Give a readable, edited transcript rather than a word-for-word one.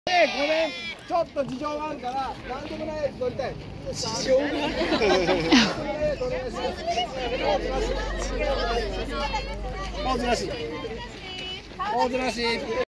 ごめん、ちょっと事情があるから、なんでもないやつ撮りたい。 事情がある。 ポーズなし。ポーズなし。